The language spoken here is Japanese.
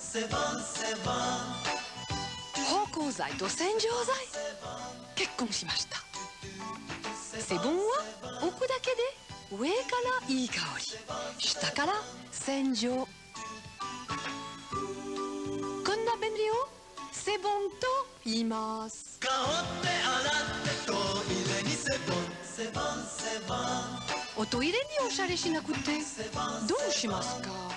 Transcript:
芳香剤と洗浄剤、結婚しました。セボンは置くだけで上からいい香り、下から洗浄。こんな便利をセボンと言います。 顔って洗ってトイレにセボン、セボンセボン。 おトイレにおしゃれしなくてどうしますか？